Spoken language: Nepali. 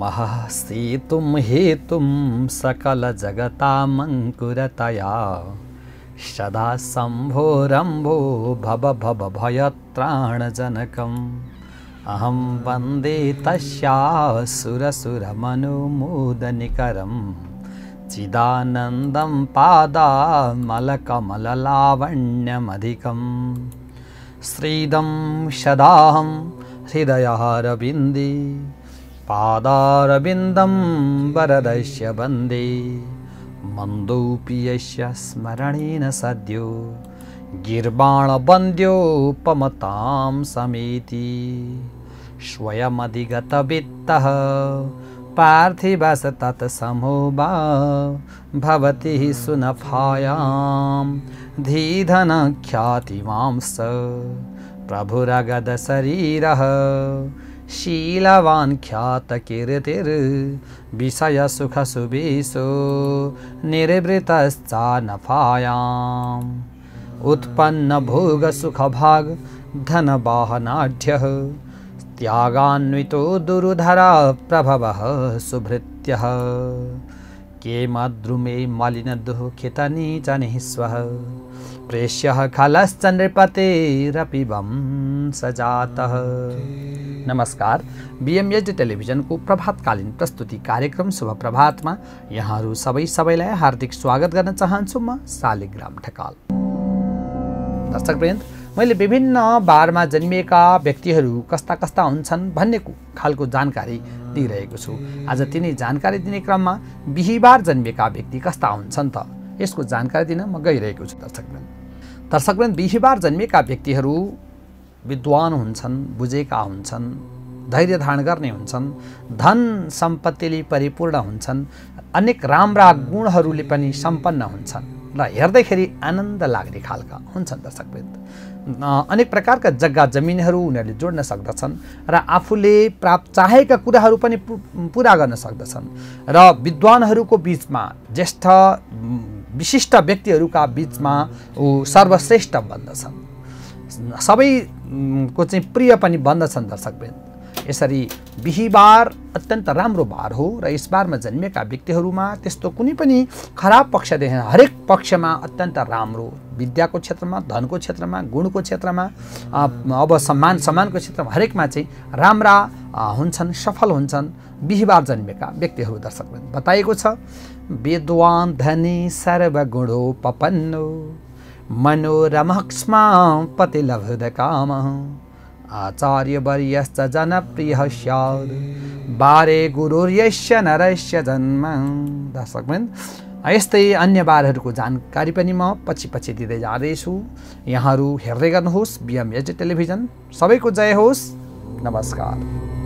महसीतुं हेतुं सकलजगतामङ्कुरतया सदा शम्भोरम्भो भव भव भयत्राणजनकम् अहं वन्दे तस्यासुरसुरमनोमोदनिकरं चिदानन्दं पादामलकमललावण्यमधिकम् श्रीदं सदाहं हृदयारविन्दे पादारविन्दं वरदस्य वन्दे मन्दोऽपि यस्य स्मरणेन सद्यो गिर्वाणवन्द्योपमतां समेति स्वयमधिगतवित्तः पार्थिवस तत्समो वा भवति सुनफायां धीधनख्यातिमांस प्रभुरगदशरीरः शीलवान् ख्यातकीर्तिर्विषयसुखसुवेशो निर्वृतश्चानफायाम् उत्पन्नभोगसुखभाग धनवाहनाढ्यः त्यागान्वितो दुर्धरा प्रभवः सुभृत्यः के मद्रुमे मलिनदुःखितनीचनिःस्वः प्रेष्यः खलश्च नृपतेरपि वंशजातः। नमस्कार, बीएमएचडी टेलिभिजनको प्रभातकालीन प्रस्तुति कार्यक्रम शुभ प्रभातमा यहाँहरू सबैलाई हार्दिक स्वागत गर्न चाहन्छु। म शालिग्राम ढकाल। दर्शकवृन्द, मैले विभिन्न बारमा जन्मिएका व्यक्तिहरू कस्ता कस्ता हुन्छन् भन्ने खालको जानकारी दिइरहेको छु। आज तिनै जानकारी दिने क्रममा बिहीबार जन्मिएका व्यक्ति कस्ता हुन्छन् त यसको जानकारी दिन म गइरहेको छु। दर्शकवृन्द, बिहीबार जन्मिएका व्यक्तिहरू विद्वान हुन्छन्, बुझेका हुन्छन्, धैर्य धारण गर्ने हुन्छन्, धन सम्पत्तिले परिपूर्ण हुन्छन्, अनेक राम्रा गुणहरूले पनि सम्पन्न हुन्छन् र हेर्दैखेरि आनन्द लाग्ने खालका हुन्छन्। दर्शकवृन्द, अनेक प्रकारका जग्गा जमिनहरू उनीहरूले जोड्न सक्दछन् र आफूले चाहेका कुराहरू पनि पुरा गर्न सक्दछन् र विद्वानहरूको बिचमा ज्येष्ठ विशिष्ट व्यक्तिहरूका बिचमा सर्वश्रेष्ठ बन्दछन्, सबैको चाहिँ प्रिय पनि बन्दछन्। दर्शकवृन्द, यसरी बिहीबार अत्यन्त राम्रो बार हो र यस बारमा जन्मेका व्यक्तिहरूमा त्यस्तो कुनै पनि खराब पक्ष देखेन। हरेक पक्षमा अत्यन्त राम्रो, विद्याको क्षेत्रमा, धनको क्षेत्रमा, गुणको क्षेत्रमा, अब सम्मानको क्षेत्रमा हरेकमा चाहिँ राम्रा हुन्छन्, सफल हुन्छन् बिहीबार जन्मेका व्यक्तिहरू। दर्शकवृन्द, बताइएको छ विद्वान धनी सर्वगुणोपपन्नो मनोरमक्ष्मा पतिलभुदकामः आचार्यवर्यश्च जनप्रियः स्यात् बारे गुरुर्यस्य नरस्य जन्म। दर्शकवृन्द, यस्तै अन्य बारहरूको जानकारी पनि म पछि दिँदै जाँदैछु। यहाँहरू हेर्दै गर्नुहोस् बीएमएचडी टेलिभिजन। सबैको जय होस्। नमस्कार।